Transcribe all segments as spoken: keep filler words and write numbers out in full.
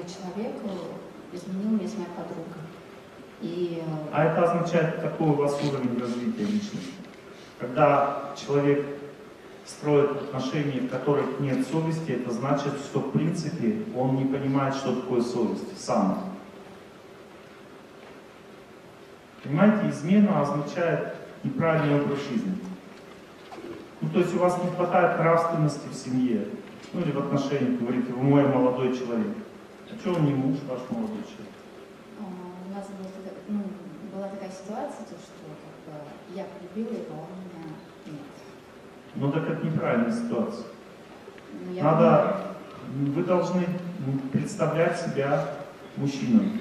человек изменил мне с моей подругой. И... А это означает, какой у вас уровень развития личности. Когда человек строит отношения, в которых нет совести, это значит, что в принципе он не понимает, что такое совесть сам. Понимаете, измена означает неправильный образ жизни. Ну, то есть у вас не хватает нравственности в семье, ну или в отношениях, говорите, вы мой молодой человек. А что он не муж, ваш молодой человек? У нас была, ну, была такая ситуация, то, что как бы, я полюбила его, а он меня нет. Ну так это неправильная ситуация. Ну, я Надо, понимаю. Вы должны представлять себя мужчиной.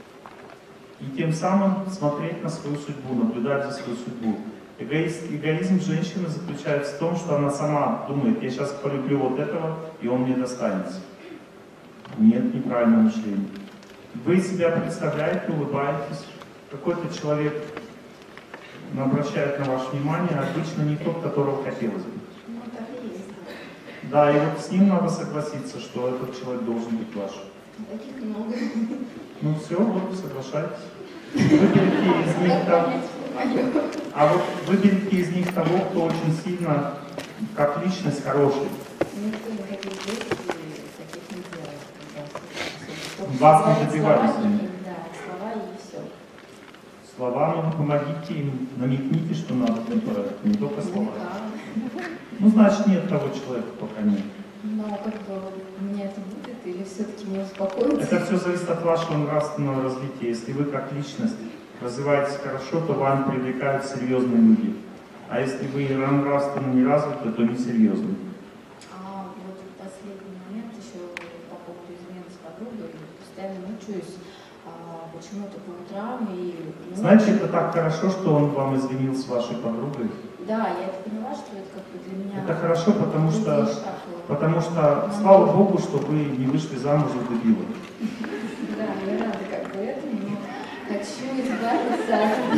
И тем самым смотреть на свою судьбу, наблюдать за свою судьбу. Эгоист, эгоизм женщины заключается в том, что она сама думает, я сейчас полюблю вот этого, и он мне достанется. Нет, неправильного мышления. Вы себя представляете, улыбаетесь, какой-то человек обращает на ваше внимание, обычно не тот, которого хотелось бы. Ну, так и есть. Да, и вот с ним надо согласиться, что этот человек должен быть ваш. Таких много. Ну все, вот, соглашайтесь. Выберите из них того, а вот выберите из них того, кто очень сильно, как личность, хороший. Никто никаких действий таких не делает. Вас не добивались. Да, слова и все. Слова, ну помогите им, намекните, что надо, не только слова. Ну, значит, нет того человека, пока нет. Но как бы у меня это будет, или все-таки мне успокоиться? Это все зависит от вашего нравственного развития. Если вы как личность развиваетесь хорошо, то вам привлекают серьезные люди. А если вы нравственно не развиты, то несерьезные. А вот последний момент еще по поводу измены с подругой. Постоянно мучаюсь а, почему-то по утрам. И, ну, знаете, это так хорошо, что он вам извинил с вашей подругой. Да, я это поняла, что это как бы для меня... Это хорошо, потому что, потому что, слава Богу, что вы не вышли замуж за дебила. Да, я рада как бы этому, но хочу избавиться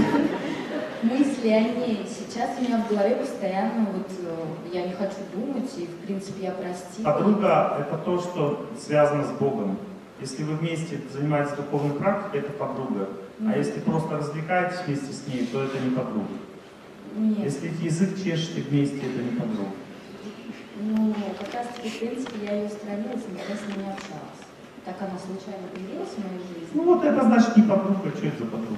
от мысли о ней. Сейчас у меня в голове постоянно вот я не хочу думать, и в принципе я простила. Подруга — это то, что связано с Богом. Если вы вместе занимаетесь духовной практикой, это подруга. А если просто развлекаетесь вместе с ней, то это не подруга. Нет. Если язык чешете вместе, это не подруга. Ну, как раз таки, в принципе, я ее устранила, никогда с ней не общалась. Так она случайно появилась в моей жизни. Ну вот это значит не подруга, что это за подруга?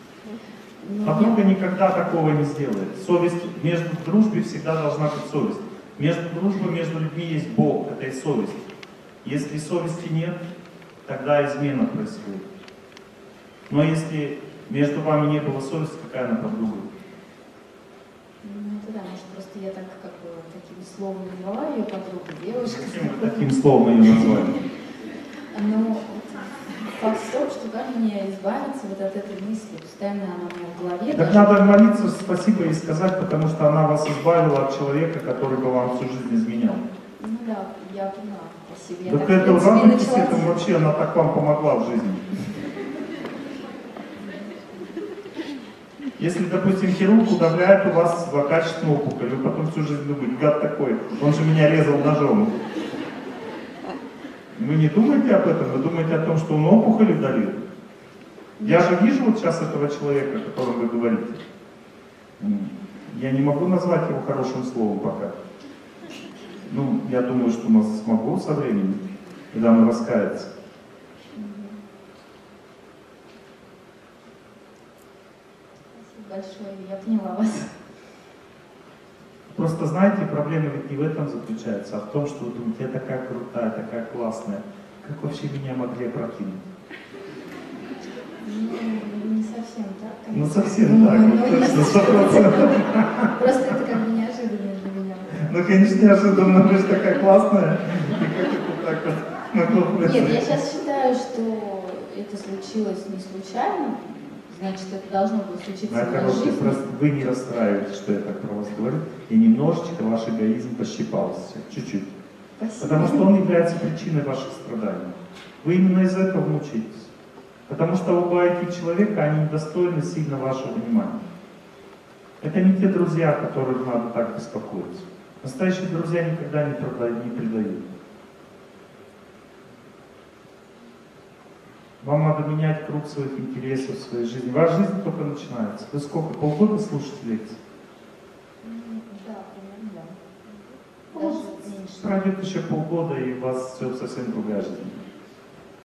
Но подруга я... никогда такого не сделает. Совесть, между дружбой всегда должна быть совесть. Между дружбой, между людьми есть Бог, это и совесть. Если совести нет, тогда измена происходит. Но если между вами не было совести, какая она подруга? Ну, это да, может, просто я так, как бы, таким словом назвала ее подругу, девушка. Каким вы таким словом ее назвали? Ну, факт в том, что как мне избавиться вот от этой мысли, постоянно она у меня в голове. Так даже... надо молиться, спасибо ей сказать, потому что она вас избавила от человека, который бы вам всю жизнь изменял. Ну да, я поняла, спасибо. Так это радуйтесь этому вообще, она так вам помогла в жизни. Если, допустим, хирург удавляет у вас злокачественную опухоль, вы потом всю жизнь думаете, гад такой, он же меня резал ножом. Вы не думаете об этом, вы думаете о том, что он опухоль удалил. Я же вижу вот сейчас этого человека, о котором вы говорите. Я не могу назвать его хорошим словом пока. Ну, я думаю, что смогу со временем, когда он раскается. Большое, я поняла вас. Просто знаете, проблема ведь не в этом заключается, а в том, что вы думаете, я такая крутая, такая классная. Как вообще меня могли опрокинуть? Ну, не совсем так. Конечно. Ну совсем так, ну, точно, сто процентов. Просто это как бы неожиданно для меня. Ну, конечно, неожиданно, вы же такая классная. И как это так вот могло произойти? Нет, я сейчас считаю, что это случилось не случайно. Значит, это должно было случиться в моей жизни. Просто вы не расстраиваетесь, что я так про вас говорю, и немножечко ваш эгоизм пощипался, чуть-чуть. Потому что он является причиной ваших страданий. Вы именно из-за этого мучаетесь. Потому что оба этих человека, они недостойны сильно вашего внимания. Это не те друзья, которых надо так беспокоиться. Настоящие друзья никогда не предают. Вам надо менять круг своих интересов в своей жизни. Ваша жизнь только начинается. Вы сколько, полгода слушаете лекции? Да, примерно, да. Ну, Даже меньше. пройдет еще полгода, и у вас все совсем другая жизнь.